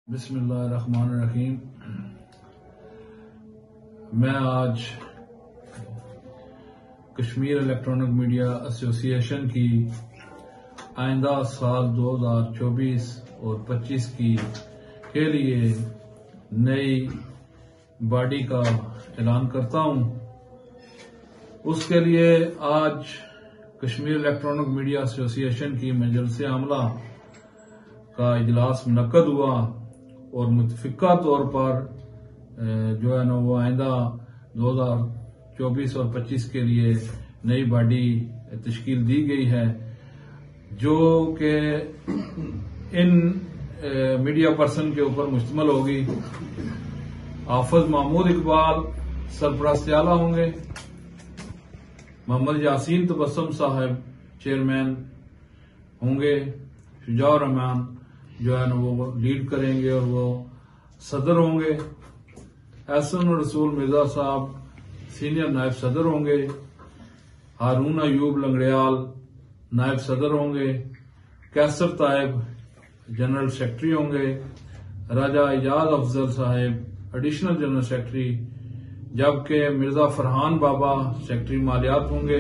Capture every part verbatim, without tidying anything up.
बिस्मिल्लाहिर्रहमानिर्रहीम। मैं आज कश्मीर इलेक्ट्रॉनिक मीडिया एसोसिएशन की आइंदा साल दो हज़ार चौबीस और पच्चीस की के लिए नई बॉडी का ऐलान करता हूं। उसके लिए आज कश्मीर इलेक्ट्रॉनिक मीडिया एसोसिएशन की मजलिस आमला का इजलास मुनक्कद हुआ और मुतफिका तौर पर जो है ना वो आइंदा दो हज़ार चौबीस और पच्चीस के लिए नई बॉडी तश्कील दी गई है, जो कि इन मीडिया पर्सन के ऊपर मुश्तमिल होगी। हाफिज महमूद इकबाल सरपरस्त आला होंगे, मोहम्मद यासीन तबस्सुम साहब चेयरमैन होंगे, शुजाउर रहमान जो है ना वो लीड करेंगे और वो सदर होंगे, एहसन रसूल मिर्जा साहब सीनियर नायब सदर होंगे, हारून अयूब लंगड़ियाल नायब सदर होंगे, कैसर तायब जनरल सेक्रेटरी होंगे, राजा इजाज अफजल साहब एडिशनल जनरल सेक्रेटरी, जबकि मिर्जा फरहान बाबा सेक्रेटरी मालियात होंगे,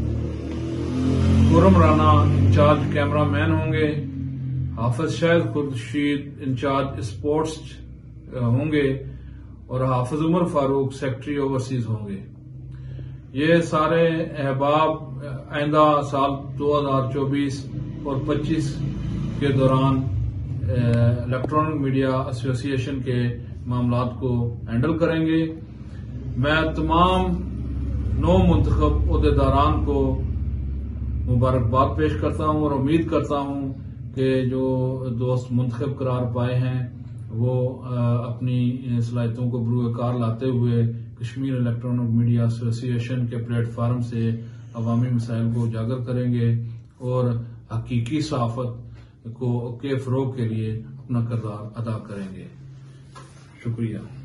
Khurram Rana incharge camera man होंगे, हाफिज शाहिद खुर्शीद इंचार्ज स्पोर्ट्स होंगे और हाफिज उमर फारूक सेक्रेटरी ओवरसीज होंगे। ये सारे अहबाब आइंदा साल दो हज़ार चौबीस और पच्चीस के दौरान इलेक्ट्रॉनिक मीडिया एसोसिएशन के मामलात को हैंडल करेंगे। मैं तमाम नौ मुंतखब ओहदेदारान को मुबारकबाद पेश करता हूं और उम्मीद करता हूं कि जो दोस्त मुंतखब करार पाए हैं वो अपनी सलाहियतों को बरूकार लाते हुए कश्मीर इलेक्ट्रॉनिक मीडिया एसोसिएशन के प्लेटफार्म से अवामी मसाइल को उजागर करेंगे और हकीकी सहाफत को के फरोग के लिए अपना किरदार अदा करेंगे। शुक्रिया।